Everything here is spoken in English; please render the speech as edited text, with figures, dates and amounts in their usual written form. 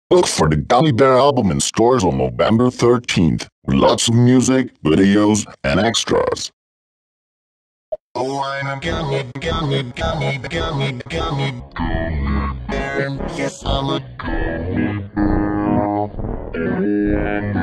Look for the Gummy Bear album in stores on November 13th, with lots of music, videos, and extras. Oh, I'm a gummy bear. Yes, I'm a gummy bear.